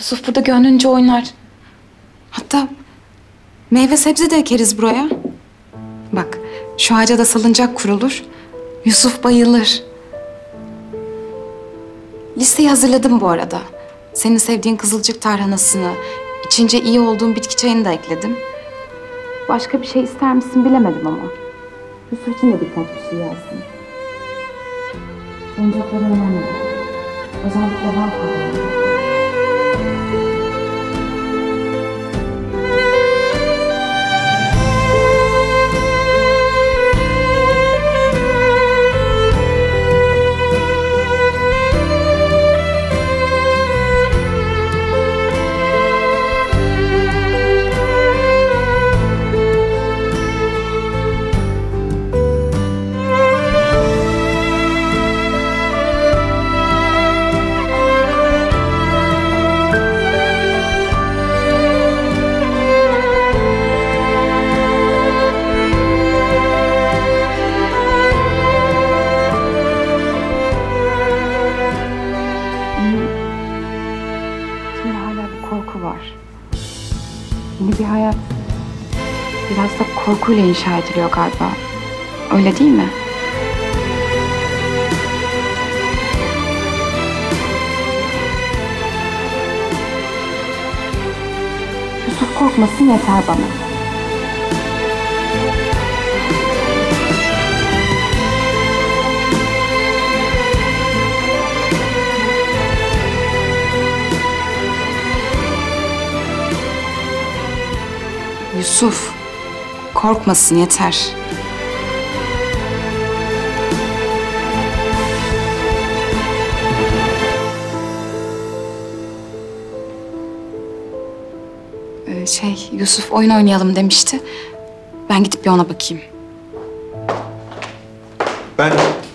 Yusuf burada gönlünce oynar. Hatta meyve sebze de ekeriz buraya. Bak, şu ağaca da salıncak kurulur. Yusuf bayılır. Listeyi hazırladım bu arada. Senin sevdiğin kızılcık tarhanasını, içince iyi olduğun bitki çayını da ekledim. Başka bir şey ister misin bilemedim ama. Yusuf için de birkaç bir şey yazdım. Oyuncakları önemli. Özellikle ben kullanıyorum. Korku var. Yeni bir hayat biraz da korkuyla inşa ediliyor galiba. Öyle değil mi? Yusuf korkmasın yeter bana. Yusuf, korkmasın yeter. Yusuf oyun oynayalım demişti. Ben gidip bir ona bakayım. Ben